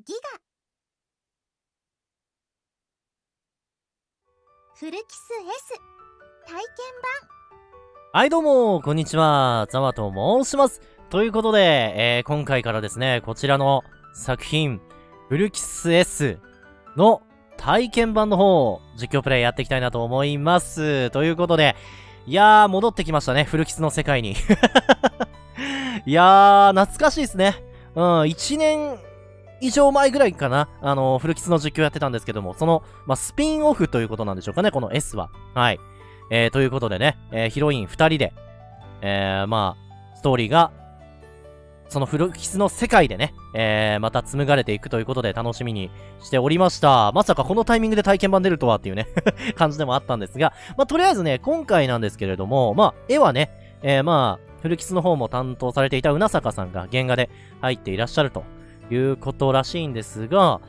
ギガフルキス S 体験はい、どうも、こんにちは。ザワと申します。ということで、今回からですね、こちらの作品、フルキス S の体験版の方、実況プレイやっていきたいなと思います。ということで、いやー、戻ってきましたね、フルキスの世界に。いやー、懐かしいですね。1年以上前ぐらいかな。フルキスの実況やってたんですけども、その、スピンオフということなんでしょうかね、この S は。はい。ということでね、ヒロイン2人で、ストーリーが、そのフルキスの世界でね、また紡がれていくということで楽しみにしておりました。まさかこのタイミングで体験版出るとはっていうね、感じでもあったんですが、とりあえずね、今回なんですけれども、絵はね、フルキスの方も担当されていたうなさかさんが原画で入っていらっしゃるということらしいんですが、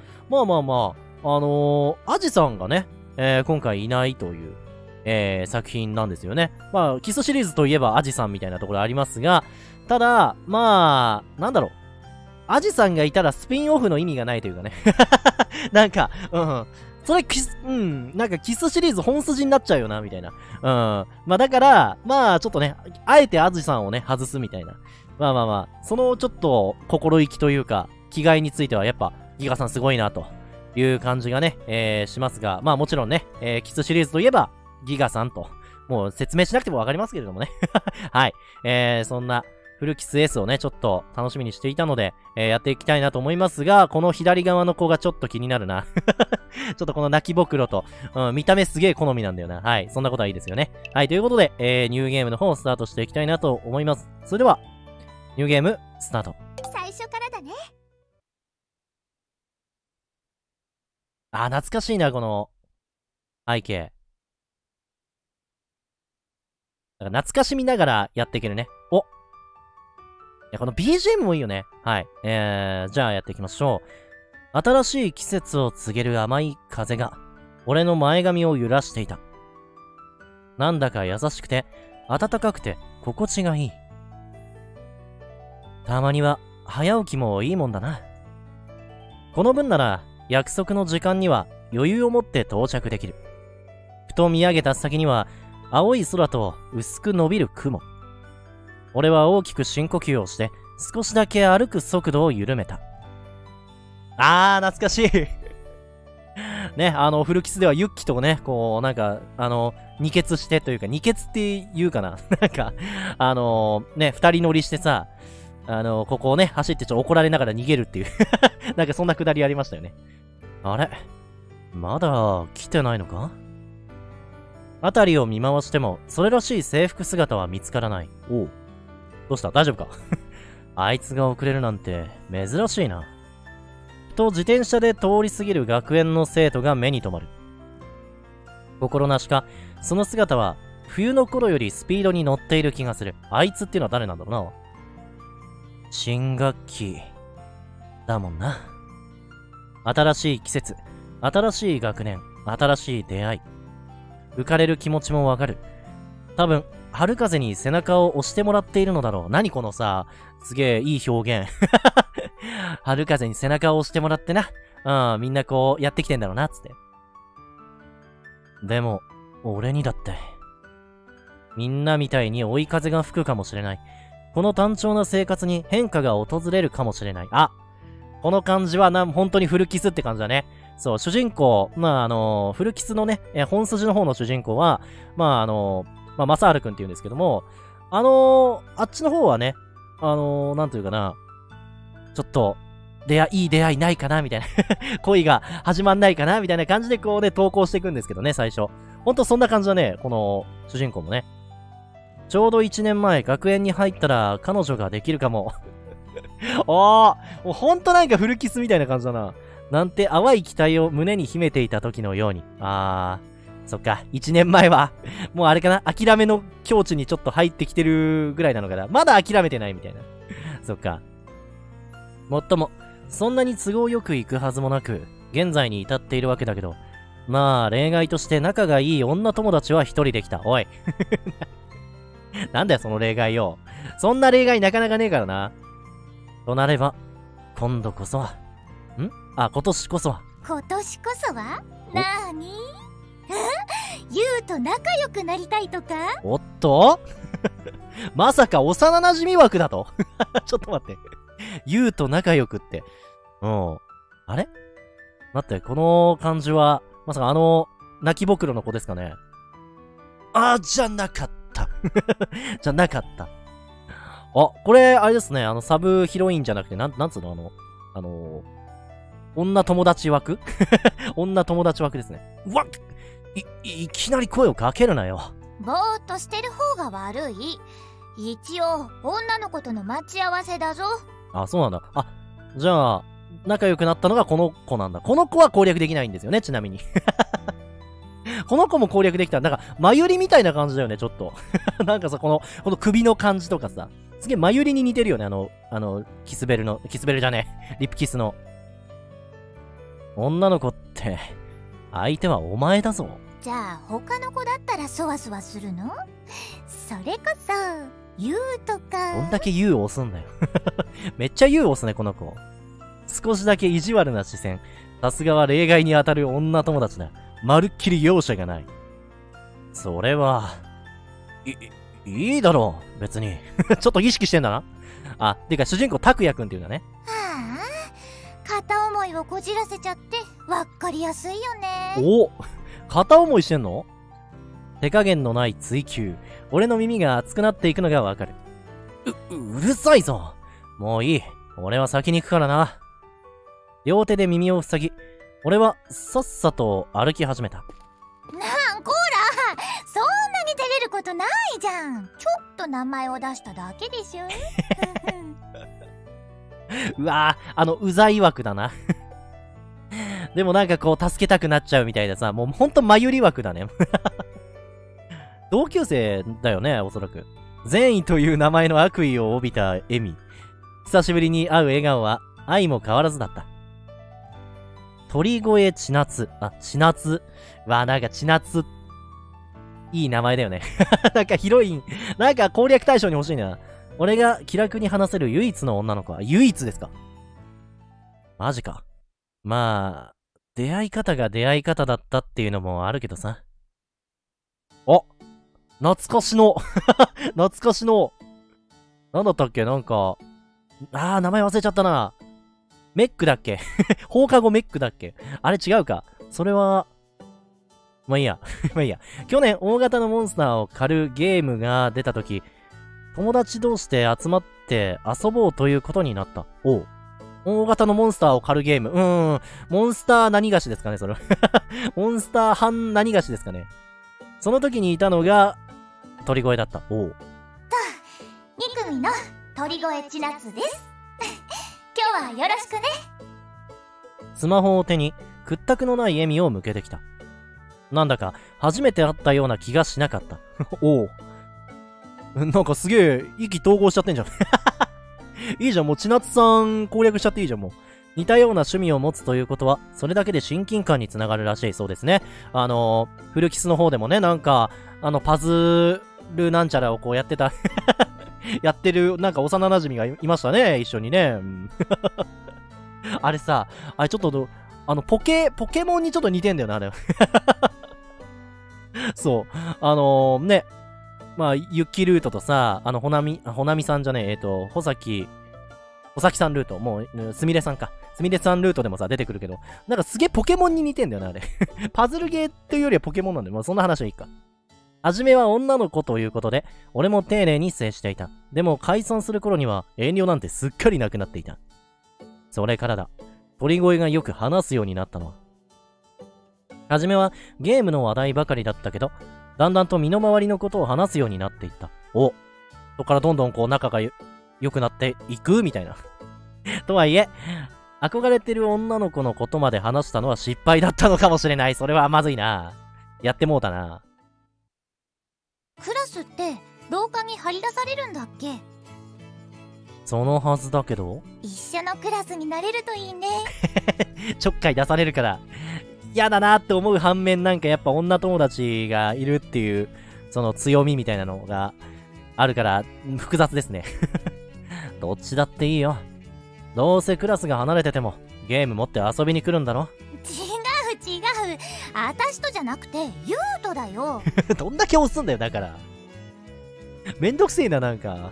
アジさんがね、今回いないという、作品なんですよね。キスシリーズといえばアジさんみたいなところありますが、ただ、なんだろう。アジさんがいたらスピンオフの意味がないというかね。なんか、それなんかキスシリーズ本筋になっちゃうよな、みたいな。だから、ちょっとね、あえてアジさんをね、外すみたいな。そのちょっと心意気というか、気概についてはやっぱ、ギガさんすごいな、という感じがね、しますが、もちろんね、キスシリーズといえば、ギガさんと。もう説明しなくてもわかりますけれどもね。はい。そんな、フルキス S をね、ちょっと楽しみにしていたので、やっていきたいなと思いますが、この左側の子がちょっと気になるな。ちょっとこの泣きぼくろと、見た目すげえ好みなんだよな。はい。そんなことはいいですよね。はい。ということで、ニューゲームの方をスタートしていきたいなと思います。それでは、ニューゲーム、スタート。 最初からだね。 懐かしいな、この、背景。懐かしみながらやっていけるね。いや、この BGM もいいよね。はい。じゃあやっていきましょう。新しい季節を告げる甘い風が、俺の前髪を揺らしていた。なんだか優しくて、暖かくて、心地がいい。たまには、早起きもいいもんだな。この分なら、約束の時間には余裕を持って到着できる。ふと見上げた先には、青い空と薄く伸びる雲。俺は大きく深呼吸をして、少しだけ歩く速度を緩めた。懐かしい。ね、フルキスではユッキとね、こう、なんか、二血してというか、二血って言うかな。なんか、ね、二人乗りしてさ、ここをね、走ってちょっと怒られながら逃げるっていう。なんかそんなくだりありましたよね。あれ？まだ来てないのか？辺りを見回しても、それらしい制服姿は見つからない。おう。どうした？大丈夫か？あいつが遅れるなんて、珍しいな。と自転車で通り過ぎる学園の生徒が目に留まる。心なしか、その姿は、冬の頃よりスピードに乗っている気がする。あいつっていうのは誰なんだろうな。新学期、だもんな。新しい季節、新しい学年、新しい出会い。浮かれる気持ちもわかる。多分、春風に背中を押してもらっているのだろう。何このさ、すげえいい表現。春風に背中を押してもらってな。みんなこうやってきてんだろうな、つって。でも、俺にだって。みんなみたいに追い風が吹くかもしれない。この単調な生活に変化が訪れるかもしれない。この感じは本当にフルキスって感じだね。そう、主人公、フルキスのね、本筋の方の主人公は、マサールくんって言うんですけども、あっちの方はね、なんというかな、ちょっと、いい出会いないかなみたいな。恋が始まんないかなみたいな感じでこうね、投稿していくんですけどね、最初。ほんとそんな感じだね、この、主人公もね。ちょうど1年前、学園に入ったら、彼女ができるかも。もうほんとなんかフルキスみたいな感じだな。なんて淡い期待を胸に秘めていた時のように。そっか。1年前は、もうあれかな、諦めの境地にちょっと入ってきてるぐらいなのかな。まだ諦めてないみたいな。そっか。もっとも、そんなに都合よくいくはずもなく、現在に至っているわけだけど、例外として仲がいい女友達は一人できた。おい。なんだよ、その例外よ。そんな例外なかなかねえからな。となれば、今度こそは。 あ、今年こそは。 今年こそはなーにユウと仲良くなりたいとか？ おっとまさか幼馴染枠だとちょっと待って。ユウと仲良くって。うん。あれ待って、この感じは、まさか泣きぼくろの子ですかね。じゃなかった。じゃなかった。これ、あれですね。サブヒロインじゃなくて、なんつうの女友達枠女友達枠ですね。うわっいきなり声をかけるなよ。 ぼーっとしてる方が悪い。一応、女の子との待ち合わせだぞ。 あ、そうなんだ。じゃあ、仲良くなったのがこの子なんだ。この子は攻略できないんですよね、ちなみに。この子も攻略できた。なんか、まゆりみたいな感じだよね、ちょっと。なんかさ、この首の感じとかさ、すげえまゆりに似てるよね、キスベルじゃねえ。リップキスの。女の子って、相手はお前だぞ。 じゃあ、他の子だったらそわそわするの？それこそ、ユウとか。 どんだけユウを押すんだよ。めっちゃユウ押すね、この子。少しだけ意地悪な視線。さすがは例外に当たる女友達だ。まるっきり容赦がない。それは、いいだろう、別に。ちょっと意識してんだな。てか主人公拓也くんっていうんだね。 はあ、片思いをこじらせちゃってわかりやすいよね。 片思いしてんの？手加減のない追求。俺の耳が熱くなっていくのがわかる。うるさいぞ。もういい。俺は先に行くからな。両手で耳を塞ぎ、俺はさっさと歩き始めた。 こら、そんなに照れることないじゃん。ちょっと名前を出しただけでしょ。 うわぁ、うざい枠だな。でもなんかこう、助けたくなっちゃうみたいなさ、もうほんとまゆり枠だね。同級生だよね、おそらく。善意という名前の悪意を帯びたエミ。久しぶりに会う笑顔は、愛も変わらずだった。鳥越千夏。千夏。なんか千夏。いい名前だよね。なんかヒロイン。なんか攻略対象に欲しいな。俺が気楽に話せる唯一の女の子は唯一ですか？マジか。まあ、出会い方が出会い方だったっていうのもあるけどさ。懐かしの。懐かしの。なんだったっけなんか、名前忘れちゃったな。メックだっけ放課後メックだっけあれ違うか。それは、まあいいや。まあいいや。去年大型のモンスターを狩るゲームが出たとき、友達同士で集まって遊ぼうということになった。大型のモンスターを狩るゲーム。モンスター何菓子ですかね、それ。モンスター半何菓子ですかね。その時にいたのが、鳥越だった。2 組の鳥越千夏です。今日はよろしくね。 スマホを手に、屈託のない笑みを向けてきた。なんだか、初めて会ったような気がしなかった。なんかすげえ、意気投合しちゃってんじゃん。いいじゃん、もう千夏さん攻略しちゃっていいじゃん、もう。似たような趣味を持つということは、それだけで親近感につながるらしいそうですね。フルキスの方でもね、なんか、パズルなんちゃらをこうやってた、やってる、なんか幼馴染がいましたね、一緒にね。あれさ、あれちょっと、ポケモンにちょっと似てんだよな、あれ。そう。ね。まあ、ユッキールートとさ、ほなみさんじゃねえ、穂崎さんルート、もう、すみれさんか。すみれさんルートでもさ、出てくるけど、なんかすげえポケモンに似てんだよな、あれ。パズルゲーっていうよりはポケモンなんだよ。まあ、そんな話はいいか。はじめは女の子ということで、俺も丁寧に接していた。でも解散する頃には遠慮なんてすっかりなくなっていた。それからだ。鳥越がよく話すようになったのは。はじめはゲームの話題ばかりだったけど、だんだんと身の回りのことを話すようになっていった。そこからどんどんこう仲が良くなっていくみたいな。とはいえ、憧れてる女の子のことまで話したのは失敗だったのかもしれない。それはまずいな。やってもうたな。 クラスって廊下に張り出されるんだっけ？ そのはずだけど。 一緒のクラスになれるといいね。 ちょっかい出されるから。嫌だなって思う反面、なんかやっぱ女友達がいるっていう、その強みみたいなのがあるから、複雑ですね。どっちだっていいよ。どうせクラスが離れてても、 ゲーム持って遊びに来るんだろ。 違う。あたしとじゃなくて、ユウトだよ。 どんだけ押すんだよ、だから。めんどくせえな、なんか。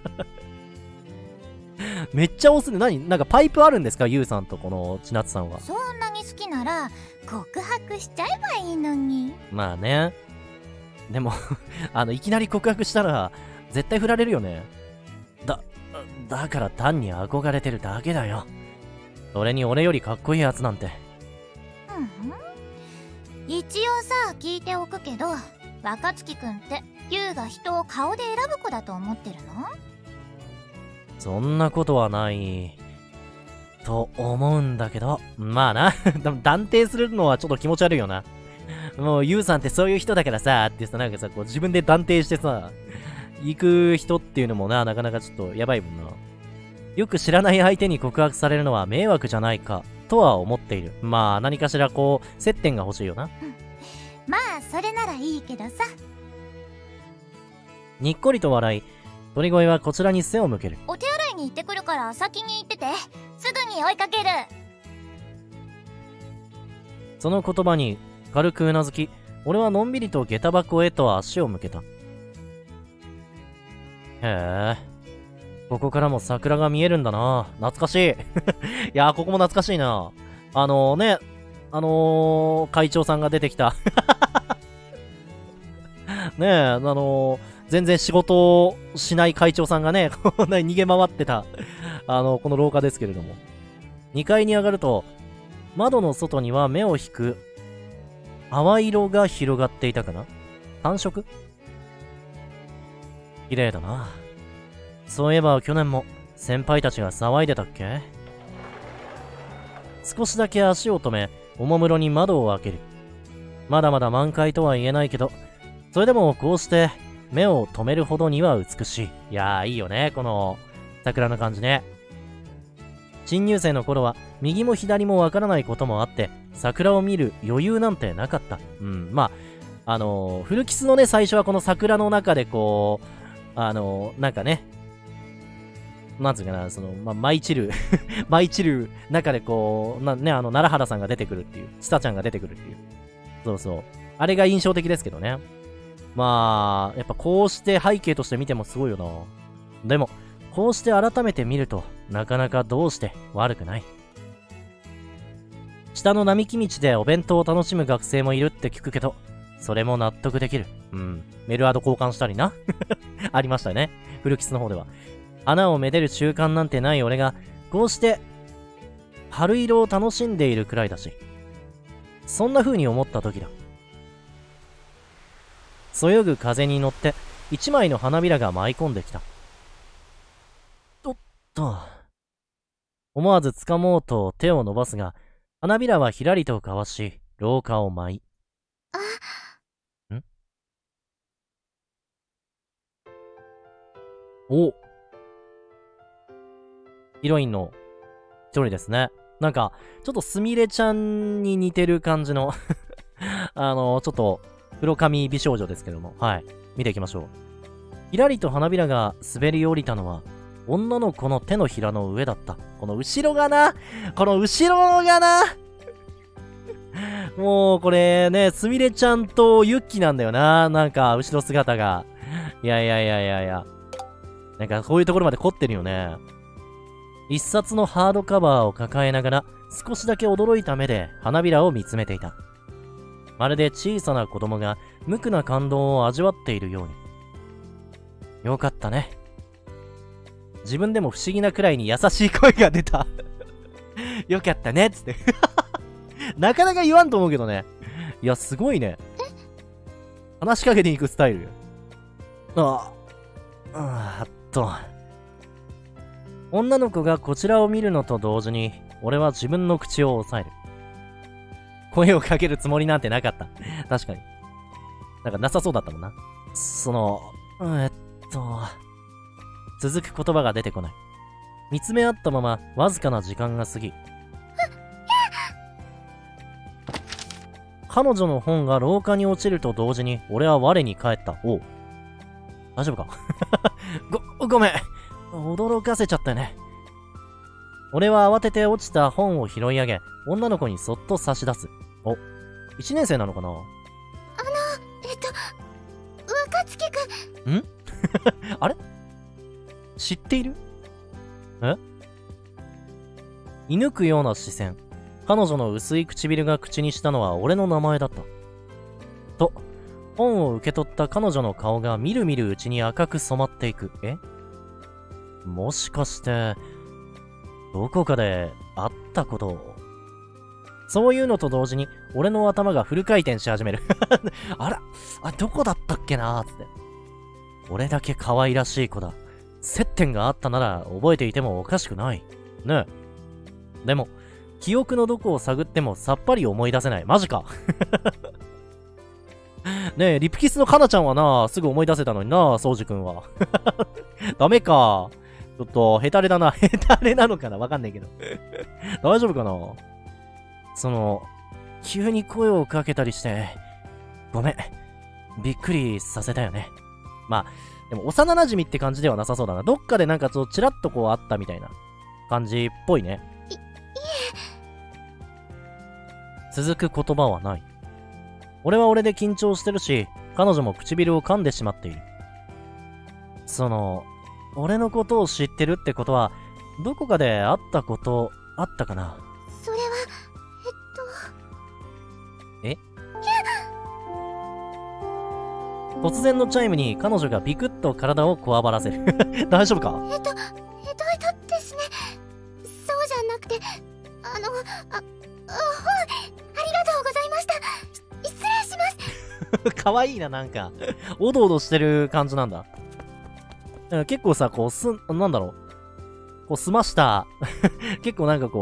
めっちゃ押すね。なんかパイプあるんですか、ユウさんとこの千夏さんは。 そんなに好きなら、告白しちゃえばいいのに。 まあね。でも、いきなり告白したら、絶対振られるよね。だから単に憧れてるだけだよ。それに俺よりかっこいいやつなんて。 一応さ、聞いておくけど、若月くんってユウが人を顔で選ぶ子だと思ってるの？ そんなことはないと思うんだけど、まあな。でも断定するのはちょっと気持ち悪いよな。もうユウさんってそういう人だからさってさ、なんかさ、こう自分で断定してさ行く人っていうのもなかなかちょっとやばいもんな。よく知らない相手に告白されるのは迷惑じゃないかとは思っている。まあ何かしらこう接点が欲しいよな。 まあそれならいいけどさ。 にっこりと笑い、鳥越はこちらに背を向ける。 お手洗いに行ってくるから先に行ってて、すぐに追いかける。 その言葉に軽くうなずき、俺はのんびりと下駄箱へと足を向けた。へえ、ここからも桜が見えるんだな。懐かしい。いやー、ここも懐かしいな。会長さんが出てきた。ねえ、全然仕事をしない会長さんがね、逃げ回ってた、この廊下ですけれども。2階に上がると、窓の外には目を引く、淡い色が広がっていたかな？単色？綺麗だな。そういえば去年も先輩たちが騒いでたっけ？少しだけ足を止め、おもむろに窓を開ける。まだまだ満開とは言えないけど、それでもこうして目を止めるほどには美しい。いやー、いいよね、この桜の感じね。新入生の頃は右も左もわからないこともあって、桜を見る余裕なんてなかった。まあ、古キスのね、最初はこの桜の中でこう、なんかね、なんつうかな、舞い散る、舞い散る中でこう、奈良原さんが出てくるっていう、ちさちゃんが出てくるっていう。そうそう。あれが印象的ですけどね。まあ、やっぱこうして背景として見てもすごいよな。でも、こうして改めて見ると、なかなかどうして悪くない。下の並木道でお弁当を楽しむ学生もいるって聞くけど、それも納得できる。メルアド交換したりな。ありましたね。古キスの方では。花をめでる習慣なんてない俺が、こうして、春色を楽しんでいるくらいだし。そんな風に思った時だ。そよぐ風に乗って、一枚の花びらが舞い込んできた。おっと。思わず掴もうと手を伸ばすが、花びらはひらりとかわし、廊下を舞い。お、ヒロインの一人ですね。なんか、ちょっとすみれちゃんに似てる感じの、ちょっと、黒髪美少女ですけども、はい。見ていきましょう。ひらりと花びらが滑り降りたのは、女の子の手のひらの上だった。この後ろがな、もう、これね、すみれちゃんとユッキなんだよな。なんか、後ろ姿が。いや。なんか、こういうところまで凝ってるよね。一冊のハードカバーを抱えながら、少しだけ驚いた目で花びらを見つめていた。まるで小さな子供が無垢な感動を味わっているように。よかったね。自分でも不思議なくらいに優しい声が出た。よかったねっつって。なかなか言わんと思うけどね。いや、すごいね。話しかけていくスタイル。女の子がこちらを見るのと同時に、俺は自分の口を押さえる。声をかけるつもりなんてなかった。確かに。なんかなさそうだったもんな。続く言葉が出てこない。見つめ合ったまま、わずかな時間が過ぎ。彼女の本が廊下に落ちると同時に、俺は我に返った。おう。大丈夫か？ごめん。驚かせちゃったよね。 俺は慌てて落ちた本を拾い上げ、女の子にそっと差し出す。お、1年生なのかな？ 若月くん。 んあれ知っている？射抜くような視線。彼女の薄い唇が口にしたのは俺の名前だった。と、本を受け取った彼女の顔がみるみるうちに赤く染まっていく。もしかして、どこかで会ったことを。そういうのと同時に、俺の頭がフル回転し始める。どこだったっけなーつって。俺だけ可愛らしい子だ。接点があったなら覚えていてもおかしくない。ねえ。でも、記憶のどこを探ってもさっぱり思い出せない。マジか。ねえ、リプキスのカナちゃんはな、すぐ思い出せたのにな、ソウジ君は。ダメか。ちょっと、ヘタレだな。ヘタレなのかなわかんないけど。大丈夫かな？急に声をかけたりして、ごめん。びっくりさせたよね。まあ、でも幼馴染って感じではなさそうだな。どっかでなんかチラッとこうあったみたいな感じっぽいね。いえ。続く言葉はない。俺は俺で緊張してるし、彼女も唇を噛んでしまっている。俺のことを知ってるってことは、どこかで会ったことあったかな？ それは、 突然のチャイムに彼女がビクッと体をこわばらせる。大丈夫か？ ですね。そうじゃなくて、本、ありがとうございました。失礼します。 かわいいな、なんか。おどおどしてる感じなんだ。結構さ、なんだろう。済ました。結構なんか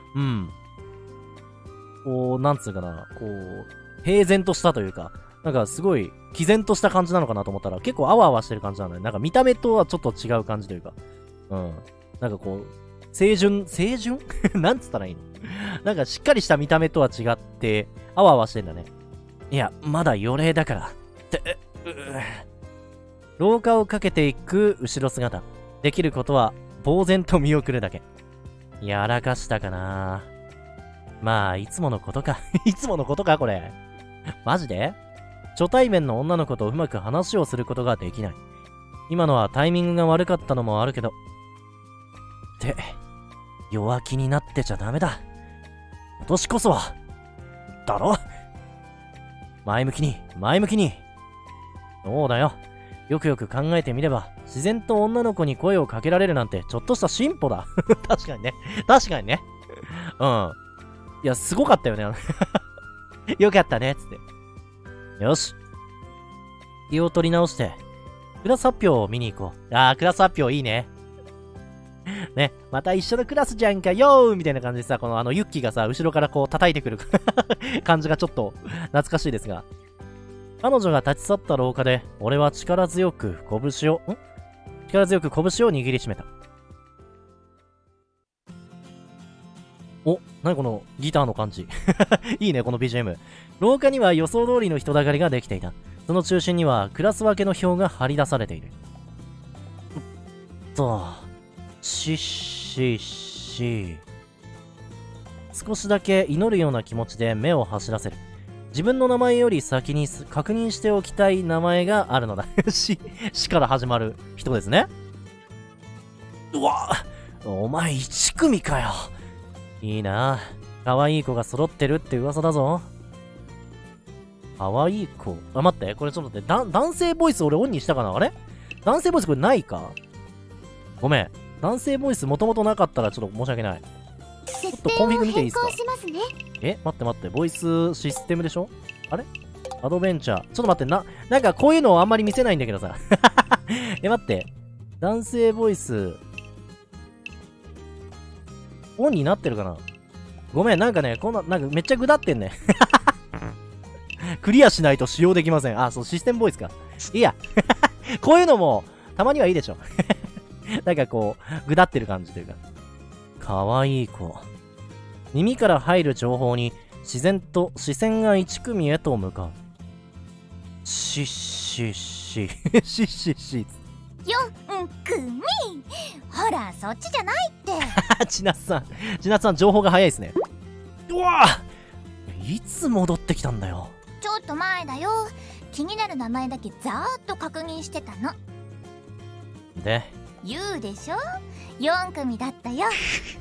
なんつうかな。平然としたというか、なんかすごい、毅然とした感じなのかなと思ったら、結構あわあわしてる感じなのね。なんか見た目とはちょっと違う感じというか。なんか清純なんつったらいいの？なんかしっかりした見た目とは違って、あわあわしてんだね。いや、まだ余齢だから。廊下をかけていく後ろ姿。できることは、呆然と見送るだけ。やらかしたかな。まあ、いつものことか。いつものことか、これ。マジで？初対面の女の子とうまく話をすることができない。今のはタイミングが悪かったのもあるけど。って、弱気になってちゃダメだ。今年こそは。だろ？前向きに。そうだよ。よくよく考えてみれば、自然と女の子に声をかけられるなんてちょっとした進歩だ。確かにね。いや、すごかったよね。よかったね、つって。よし。気を取り直して、クラス発表を見に行こう。クラス発表いいね。ね、また一緒のクラスじゃんかよーみたいな感じでさ、ユッキーがさ、後ろから叩いてくる感じがちょっと懐かしいですが。彼女が立ち去った廊下で、俺は力強く拳を握りしめた。お、なにこのギターの感じ。いいね、この BGM。廊下には予想通りの人だかりができていた。その中心にはクラス分けの表が張り出されている。少しだけ祈るような気持ちで目を走らせる。自分の名前より先に確認しておきたい名前があるのだ。しから始まる人ですね。うわ、お前1組かよ。いいな。可愛い子が揃ってるって噂だぞ。可愛い子。待って。これちょっと待って。男性ボイス俺オンにしたかな？あれ？男性ボイスこれないか？ごめん。男性ボイスもともとなかったらちょっと申し訳ない。ちょっとコンフィグ見ていいですか？待って。ボイスシステムでしょ？あれ？アドベンチャー。ちょっと待って。なんかこういうのをあんまり見せないんだけどさ。待って。男性ボイス。オンになってるかな？ごめん、なんかね、なんかめっちゃぐだってんね。クリアしないと使用できません。そう、システムボイスか。いいや。こういうのも、たまにはいいでしょ。なんかぐだってる感じというか。かわいい子。耳から入る情報に、自然と視線が1組へと向かう。 4、 4組。ほら、そっちじゃないって。 千夏さん、情報が早いですね。うわぁ、いつ戻ってきたんだよ。 ちょっと前だよ。気になる名前だけざーっと確認してたの。 で、 言うでしょ、4組だったよ。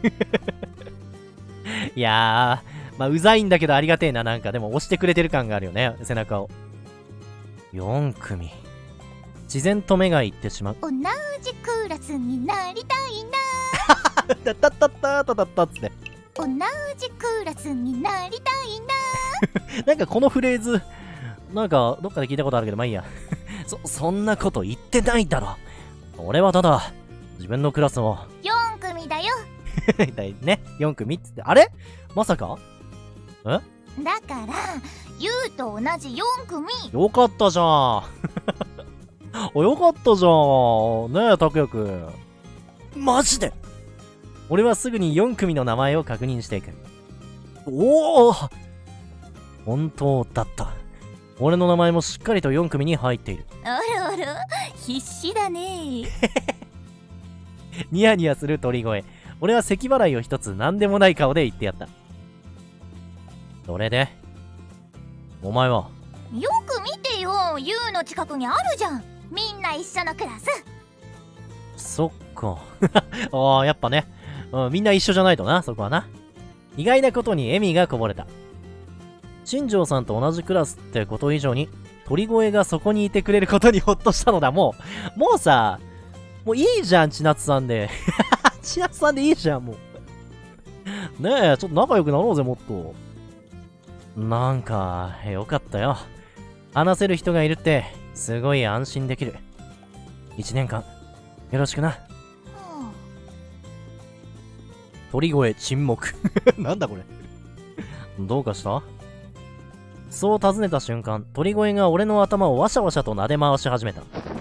いやー、まあ、うざいんだけどありがてえな。なんかでも押してくれてる感があるよね、背中を。4組。自然と目がいってしまう。 同じクラスになりたいな。 たったったったったったっつって。 同じクラスになりたいな。 なんかこのフレーズ、なんかどっかで聞いたことあるけど、まあいいや。そんなこと言ってないだろ。俺はただ、自分のクラスを。 4組だよ。 だいね、4組っつって。あれまさかだから、ユウと同じ4組。 よかったじゃん。よかったじゃん。ねえ、拓也くん。マジで俺はすぐに4組の名前を確認していく。おお、本当だった。俺の名前もしっかりと4組に入っている。 あらあら、必死だね。 ニヤニヤする鳥越。俺は咳払いを一つ何でもない顔で言ってやった。それでお前は？ よく見てよ、ユウの近くにあるじゃん。みんな一緒のクラス。 そっか。ああ、やっぱね、みんな一緒じゃないとな、そこはな。意外なことに笑みがこぼれた。新庄さんと同じクラスってこと以上に、鳥越がそこにいてくれることにほっとしたのだ。もうさ、もういいじゃん、千夏さんで。千夏さんでいいじゃん、もう。ねえ、ちょっと仲良くなろうぜ、もっと。なんか、よかったよ。話せる人がいるって、すごい安心できる。1年間、よろしくな。鳥越沈黙。なんだこれ。どうかした？そう尋ねた瞬間、鳥越が俺の頭をワシャワシャと撫で回し始めた。やっぱ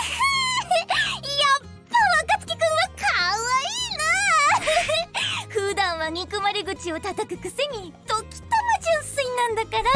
若月くんはかわいいな。普段は憎まれ口を叩くくせに時たま純粋なんだから。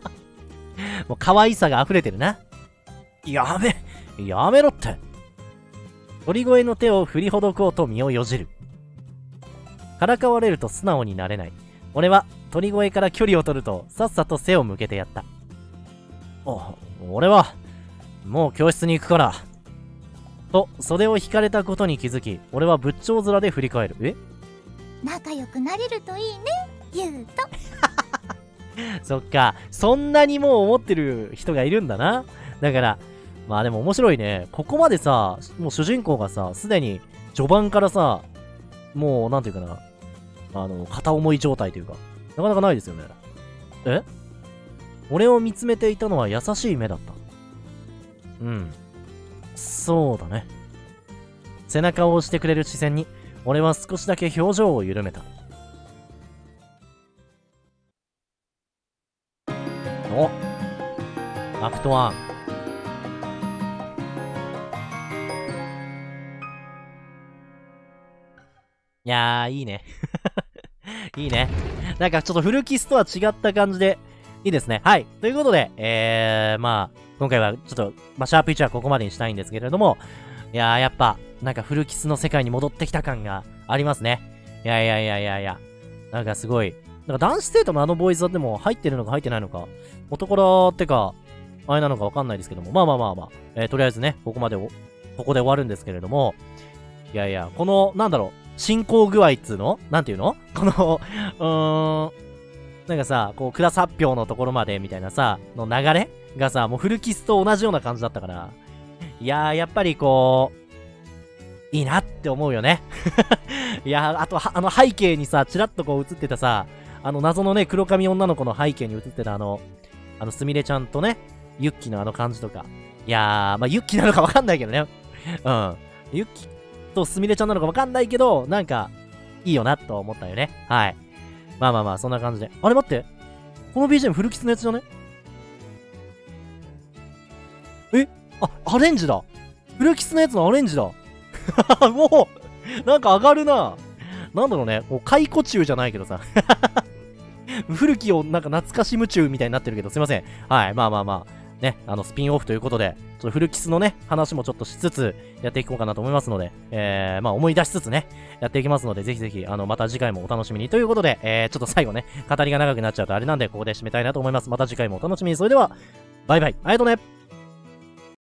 もう可愛さが溢れてるな。やめろって。鳥越の手を振りほどこうと身をよじる。からかわれると素直になれない。俺は鳥越から距離を取るとさっさと背を向けてやった。俺はもう教室に行くから。と袖を引かれたことに気づき、俺は仏頂面で振り返る。 仲良くなれるといいね、ユウと。 そっか、そんなにもう思ってる人がいるんだな。だからまあでも面白いね。ここまでさ、もう主人公がさ、すでに序盤からさ、もうなんていうかな、片思い状態というか、なかなかないですよね。俺を見つめていたのは優しい目だった。うん。そうだね。背中を押してくれる視線に、俺は少しだけ表情を緩めた。お、アクト1。いやー、いいね。いいね。なんかちょっとフルキスとは違った感じで、いいですね。はい。ということで、まあ、今回はちょっと、まあ、シャープ1はここまでにしたいんですけれども、いやー、やっぱ、なんかフルキスの世界に戻ってきた感がありますね。いや。なんかすごい、なんか男子生徒のあのボーイズはでも入ってるのか入ってないのか、元からってか、あれなのかわかんないですけども、まあ、とりあえずね、ここで終わるんですけれども、いや、この、なんだろう、進行具合っつうのなんていうのこの、なんかさ、こう、クラス発表のところまでみたいなさ、の流れがさ、もうフルキスと同じような感じだったから、いやー、やっぱりこう、いいなって思うよね。いやー、あと、背景にさ、チラッとこう映ってたさ、謎のね、黒髪女の子の背景に映ってたすみれちゃんとね、ユッキの感じとか。いやー、まあ、ユッキなのかわかんないけどね。うん。ユッキとすみれちゃんなのかわかんないけど、なんか、いいよな、と思ったよね。はい。まあ、そんな感じで。あれ待って。この BGM フルキスのやつじゃね？アレンジだ。フルキスのやつのアレンジだ。もう、なんか上がるな。なんだろうね。もう解雇中じゃないけどさ。古きをなんか懐かしむ中みたいになってるけど、すいません。はい。まあ。 ね、スピンオフということで、ちょっとフルキスのね、話もちょっとしつつ、やっていこうかなと思いますので、まあ思い出しつつね、やっていきますので、ぜひぜひ、また次回もお楽しみにということで、ちょっと最後ね、語りが長くなっちゃうとあれなんで、ここで締めたいなと思います。また次回もお楽しみに。それでは、バイバイ。ありがとうね。